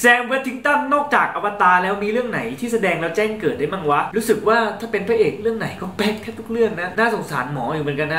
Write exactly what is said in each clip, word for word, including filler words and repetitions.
แซม เวทติงตันนอกจากอวตารแล้วมีเรื่องไหนที่แสดงแล้วแจ้งเกิดได้มั่งวะรู้สึกว่าถ้าเป็นพระเอกเรื่องไหนก็แป๊กแทบทุกเรื่องนะน่าสงสารหมออยู่เหมือนกันนะ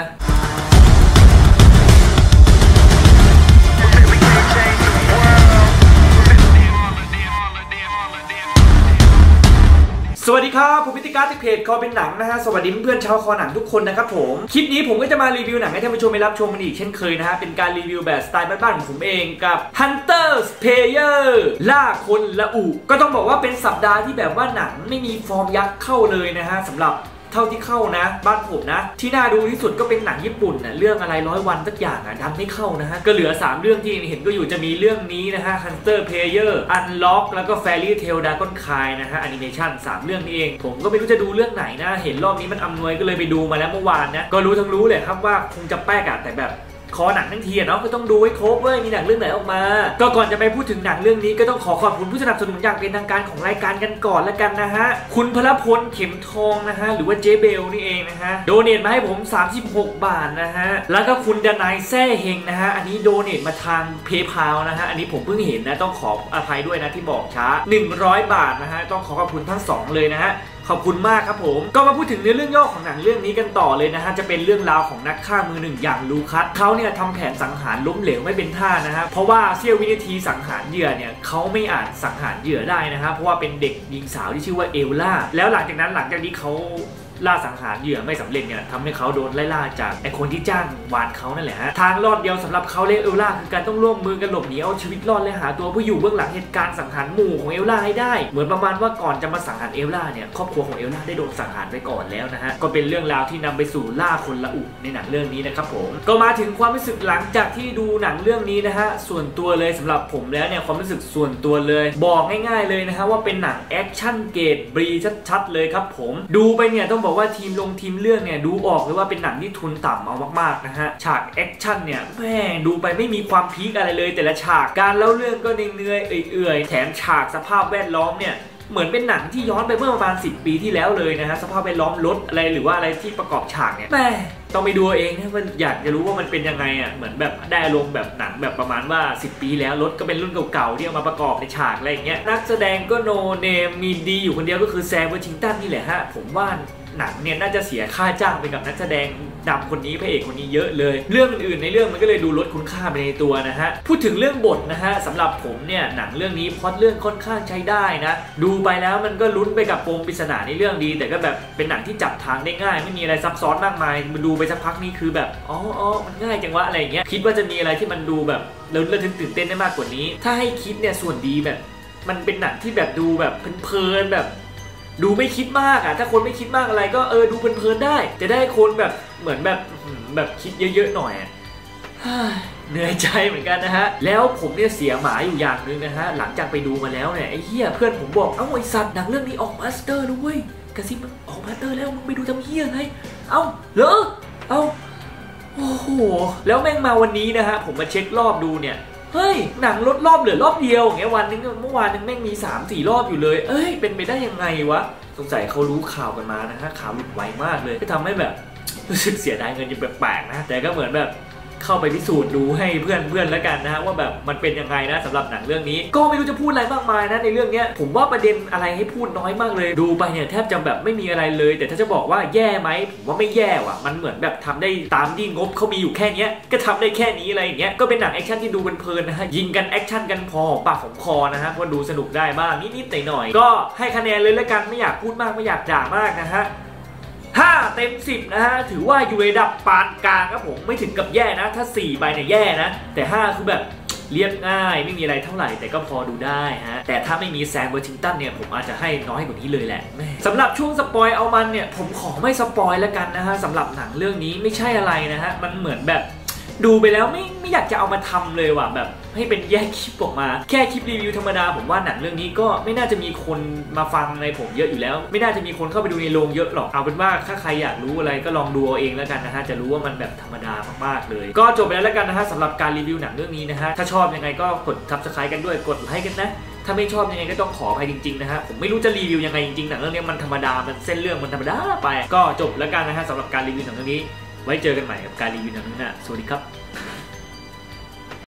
สวัสดีครับผมพิติการจากเพจคอเป็นหนังนะฮะสวัสดีเพื่อนๆชาวคอหนังทุกคนนะครับผมคลิปนี้ผมก็จะมารีวิวหนังให้ท่านผู้ชมไปรับชมกันอีกเช่นเคยนะฮะเป็นการรีวิวแบบสไตล์บ้านๆของผมเองกับ Hunter's Player ล่าคนละอุก็ต้องบอกว่าเป็นสัปดาห์ที่แบบว่าหนังไม่มีฟอร์มยักษ์เข้าเลยนะฮะสำหรับเท่าที่เข้านะบ้านผมนะที่น่าดูที่สุดก็เป็นหนังญี่ปุ่นนะเรื่องอะไรร้อยวันสักอย่างอ่ะดันไม่เข้านะฮะก็เหลือสามเรื่องที่เห็นก็อยู่จะมีเรื่องนี้นะฮะ Hunter Player Unlock แล้วก็ Fairy Tail Dragon Kai นะฮะแอนิเมชันสามเรื่องนี้เองผมก็ไม่รู้จะดูเรื่องไหนนะเห็นรอบนี้มันอำนวยก็เลยไปดูมาแล้วเมื่อวานนะก็รู้ทั้งรู้เลยครับว่าคงจะแป๊กอะแต่แบบคอหนังทั้งทีเนาะก็ต้องดูให้ครบเว้ยมีหนังเรื่องไหนออกมาก็ก่อนจะไปพูดถึงหนังเรื่องนี้ก็ต้องขอขอบคุณผู้สนับสนุนอย่างเป็นทางการของรายการกันก่อนแล้วกันนะฮะคุณพลพลเข็มทองนะฮะหรือว่าเจเบลนี่เองนะฮะโดเนทมาให้ผมสามสิบหกบาทนะฮะแล้วก็คุณดนายแซ่เฮงนะฮะอันนี้โดเนทมาทางเพย์พาลนะฮะอันนี้ผมเพิ่งเห็นนะต้องขออภัยด้วยนะที่บอกช้าหนึ่งร้อยบาทนะฮะต้องขอขอบคุณทั้งสองเลยนะฮะขอบคุณมากครับผมก็มาพูดถึงเนื้อเรื่องย่อของหนังเรื่องนี้กันต่อเลยนะฮะจะเป็นเรื่องราวของนักฆ่ามือหนึ่งอย่างลูคัสเขาเนี่ยทำแผนสังหารล้มเหลวไม่เป็นท่านะฮะเพราะว่าเสี้ยววินาทีสังหารเหยื่อเนี่ยเขาไม่อาจสังหารเหยื่อได้นะฮะเพราะว่าเป็นเด็กหญิงสาวที่ชื่อว่าเอลล่าแล้วหลังจากนั้นหลังจากที่เขาล่าสังหารเหยื่อไม่สำเร็จเนี่ยทำให้เขาโดนไล่ล่าจากไอ้คนที่จ้างวานเขานั่นแหละฮะทางรอดเดียวสำหรับเขาและเอลล่าคือการต้องร่วมมือกันหลบหนีเอาชีวิตรอดและหาตัวผู้อยู่เบื้องหลังเหตุการณ์สังหารหมู่ของเอลล่าให้ได้เหมือนประมาณว่าก่อนจะมาสังหารเอลล่าเนี่ยครอบครัวของเอลล่าได้โดนสังหารไปก่อนแล้วนะฮะก็เป็นเรื่องราวที่นำไปสู่ล่าคนละอุในหนังเรื่องนี้นะครับผมก็มาถึงความรู้สึกหลังจากที่ดูหนังเรื่องนี้นะฮะส่วนตัวเลยสำหรับผมแล้วเนี่ยความรู้สึกส่วนตัวเลยบอกง่ายๆเลยนะฮะว่าเป็นหนังแอคชั่นเกรดบรีชัดๆเลยครับผมดูไปเนี่ยต้องบอกว่าทีมลงทีมเรื่องเนี่ยดูออกเลยว่าเป็นหนังที่ทุนต่ำเอามากๆนะฮะฉากแอคชั่นเนี่ยแม่ดูไปไม่มีความพีคอะไรเลยแต่ละฉากการเล่าเรื่องก็เหนื่อยๆเอื่อยๆแถมฉากสภาพแวดล้อมเนี่ยเหมือนเป็นหนังที่ย้อนไปเมื่อประมาณสิบปีที่แล้วเลยนะฮะสภาพแวดล้อมรถอะไรหรือว่าอะไรที่ประกอบฉากเนี่ยแม่ต้องไปดูเองนะว่าอยากจะรู้ว่ามันเป็นยังไงอ่ะเหมือนแบบได้อารมณ์แบบหนังแบบประมาณว่าสิบปีแล้วรถก็เป็นรุ่นเก่าๆที่เอามาประกอบในฉากอะไรอย่างเงี้ยนักแสดงก็โนเนมมีดีอยู่คนเดียวก็คือแซม เวอร์ชิงตันนี่แหละฮะผมว่าหนังเนี่ยน่าจะเสียค่าจ้างไปกับนักแสดงนำคนนี้พระเอกคนนี้เยอะเลยเรื่องอื่นๆในเรื่องมันก็เลยดูลดคุณค่าไปในตัวนะฮะพูดถึงเรื่องบทนะฮะสำหรับผมเนี่ยหนังเรื่องนี้พล็อตเรื่องค่อนข้างใช้ได้นะดูไปแล้วมันก็ลุ้นไปกับปมปริศนาในเรื่องดีแต่ก็แบบเป็นหนังที่จับทางได้ง่ายไม่มีอะไรซับซ้อนมากมายมันดูไปสักพักนี่คือแบบอ๋ออ๋อมันง่ายจังวะอะไรอย่างเงี้ยคิดว่าจะมีอะไรที่มันดูแบบแล้วระทึกตื่นเต้นได้มากกว่านี้ถ้าให้คิดเนี่ยส่วนดีแบบมันเป็นหนังที่แบบดูแบบเพลินๆแบบดูไม่คิดมากอ่ะถ้าคนไม่คิดมากอะไรก็เออดูเพลินๆได้จะได้คนแบบเหมือนแบบแบบคิดเยอะๆหน่อยเหนื่อยใจเหมือนกันนะฮะแล้วผมเนี่ยเสียหมาอยู่อย่างนึงนะฮะหลังจากไปดูมาแล้วเนี่ยไอ้เหี้ยเพื่อนผมบอกเอ้าไอ้สัตว์หนังเรื่องนี้ออกมาสเตอร์ด้วยกระซิบออกมาสเตอร์แล้วมึงไปดูทำเหี้ยไงเอ้าเหรอเอ้าโอ้โหแล้วแม่งมาวันนี้นะฮะผมมาเช็ครอบดูเนี่ยเฮ้ยหนังลดรอบเหลือรอบเดียวอย่างเงี้ยวันนึงเมื่อวานนึงแม่งมี สามสี่ รอบอยู่เลยเอ้ยเป็นไปได้ยังไงวะสงสัยเขารู้ข่าวกันมานะฮะข่าวหลุดไวมากเลยก็ทำให้แบบรู้สึกเสียดายเงินยังแปลกๆนะแต่ก็เหมือนแบบเข้าไปพิสูจน์ดูให้เพื่อนเพื่อนแล้วกันนะฮะว่าแบบมันเป็นยังไงนะสำหรับหนังเรื่องนี้ก็ไม่รู้จะพูดอะไรมากมายนะในเรื่องนี้ผมว่าประเด็นอะไรให้พูดน้อยมากเลยดูไปเนี่ยแทบจะแบบไม่มีอะไรเลยแต่ถ้าจะบอกว่าแย่ไหมผมว่าไม่แย่ว่ะมันเหมือนแบบทำได้ตามที่งบเขามีอยู่แค่นี้ก็ทำได้แค่นี้อะไรอย่างเงี้ยก็เป็นหนังแอคชั่นที่ดูเพลินๆนะฮะยิงกันแอคชั่นกันพอปากของคอนะฮะก็ดูสนุกได้บ้างนิดๆหน่อยๆก็ให้คะแนนเลยแล้วกันไม่อยากพูดมากไม่อยากด่ามากนะฮะห้าเต็มสิบนะฮะถือว่าอยู่ในระดับปานกลางครับผมไม่ถึงกับแย่นะถ้าสี่ใบเนี่ยแย่นะแต่ห้าคือแบบเรียบง่ายไม่มีอะไรเท่าไหร่แต่ก็พอดูได้ฮะแต่ถ้าไม่มีแซม เวอร์ชิงตันเนี่ยผมอาจจะให้น้อยกว่านี้เลยแหละสำหรับช่วงสปอยเอามันเนี่ยผมขอไม่สปอยแล้วกันนะฮะสำหรับหนังเรื่องนี้ไม่ใช่อะไรนะฮะมันเหมือนแบบดูไปแล้วไม่ไม่อยากจะเอามาทำเลยว่ะแบบให้เป็นแยกคลิปออกมาแค่คลิปรีวิวธรรมดาผมว่าหนังเรื่องนี้ก็ไม่น่าจะมีคนมาฟังในผมเยอะอยู่แล้วไม่น่าจะมีคนเข้าไปดูในโรงเยอะหรอกเอาเป็นว่าถ้าใครอยากรู้อะไรก็ลองดูเอาเองแล้วกันนะฮะจะรู้ว่ามันแบบธรรมดามากๆเลยก็จบไปแล้วแล้วกันนะฮะสำหรับการรีวิวหนังเรื่องนี้นะฮะถ้าชอบยังไงก็กด ซับสไครบ์ กันด้วยกดไลค์กันนะถ้าไม่ชอบยังไงก็ต้องขออภัยจริงๆนะฮะผมไม่รู้จะรีวิวยังไงจริงๆหนังเรื่องนี้มันธรรมดามันเส้นเรื่องมันธรรมดาไปก็จบแล้วกันนะฮะสำหรับการรีวิวหนังเรื่องนี้ไว้เจอกันใหม่กับการรีวิวหนังนี้นะสวัสดีครับ